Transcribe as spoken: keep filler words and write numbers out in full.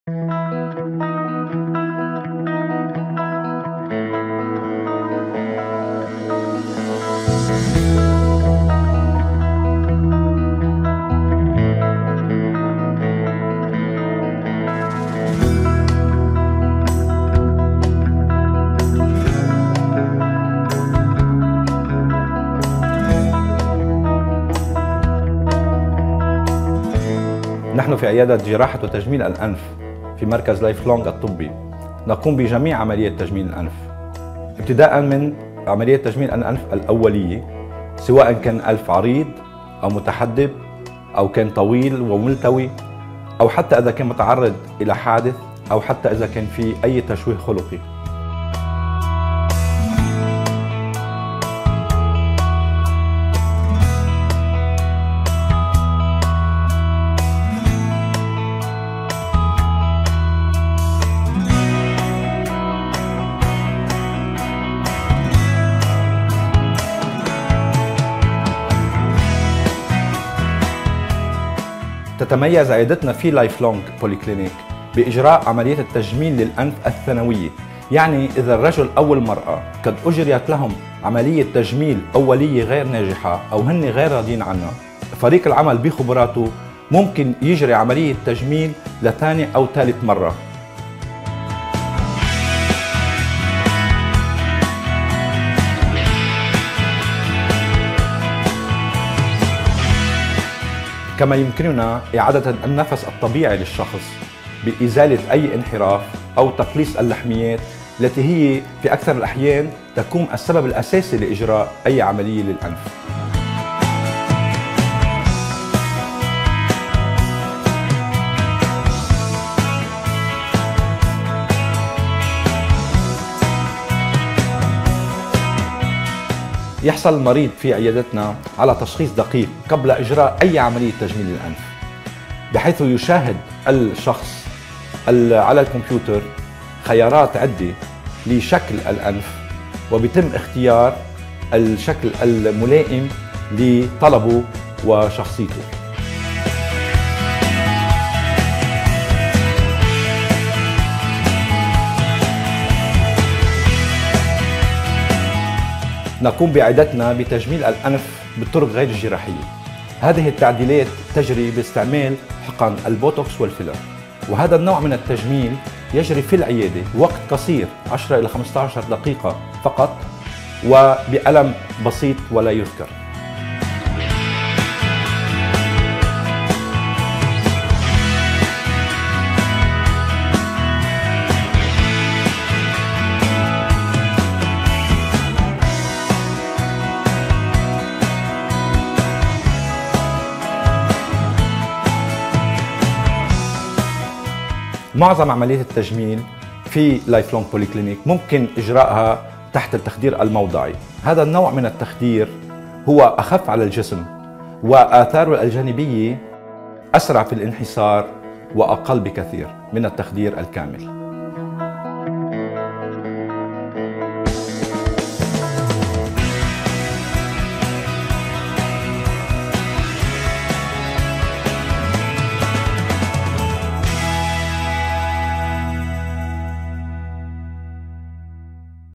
نحن في عيادة جراحة وتجميل الأنف في مركز لايف لونج الطبي نقوم بجميع عمليات تجميل الأنف، ابتداء من عملية تجميل الأنف الأولية، سواء كان أنف عريض أو متحدب أو كان طويل وملتوي، أو حتى إذا كان متعرض إلى حادث، أو حتى إذا كان في أي تشويه خلقي. تتميز عيادتنا في لايف لونج بولي كلينيك بإجراء عملية التجميل للأنف الثانوية، يعني إذا الرجل أو المرأة قد أجريت لهم عملية تجميل أولية غير ناجحة أو هن غير راضين عنها، فريق العمل بخبراته ممكن يجري عملية تجميل لثاني أو ثالث مرة. كما يمكننا إعادة النفس الطبيعي للشخص بإزالة أي انحراف أو تقليص اللحميات التي هي في أكثر الأحيان تكون السبب الأساسي لإجراء أي عملية للأنف. يحصل المريض في عيادتنا على تشخيص دقيق قبل إجراء أي عملية تجميل للأنف، بحيث يشاهد الشخص على الكمبيوتر خيارات عدة لشكل الأنف، وبيتم اختيار الشكل الملائم لطلبه وشخصيته. نقوم بعيادتنا بتجميل الأنف بالطرق غير الجراحية. هذه التعديلات تجري باستعمال حقن البوتوكس والفيلر، وهذا النوع من التجميل يجري في العيادة وقت قصير عشرة إلى خمسة عشر دقيقة فقط، وبألم بسيط ولا يذكر. معظم عمليات التجميل في لايف لونج بولي كلينيك ممكن إجراءها تحت التخدير الموضعي. هذا النوع من التخدير هو أخف على الجسم، وآثاره الجانبية أسرع في الانحسار وأقل بكثير من التخدير الكامل.